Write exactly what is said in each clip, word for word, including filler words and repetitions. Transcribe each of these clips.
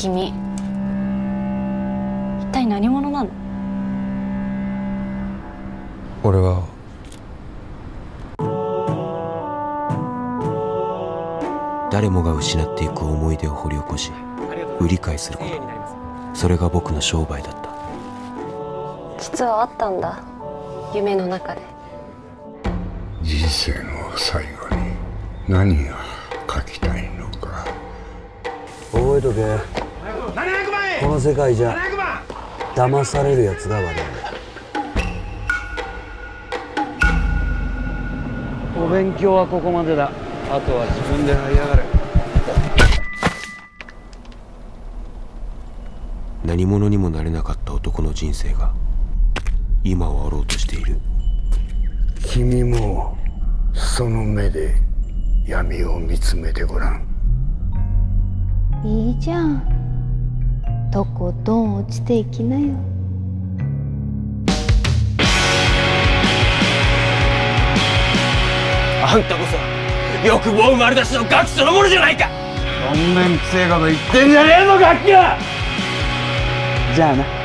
君一体何者なの？ 俺は誰もが失っていく思い出を掘り起こし売り買いすること、それが僕の商売だった。 実はあったんだ、夢の中で。 人生の最後に何が書きたいのか覚えとけ。この世界じゃ騙されるやつが悪いんだ。お勉強はここまでだ。あとは自分で這い上がる。 何者にもなれなかった男の人生が今をあろうとしている。 君もその目で闇を見つめてごらん。 いいじゃん、とことん落ちていきなよ。 あんたこそ欲望丸出しのガキそのものじゃないか。 そんなにくせえこと言ってんじゃねえぞガキは。じゃあな。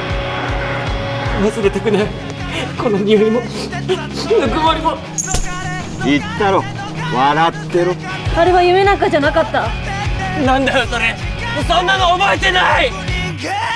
忘れたくないこの匂いもぬくもりも。 言ったろ、笑ってろ。 あれは夢なんかじゃなかった。 なんだよそれ、そんなの覚えてない。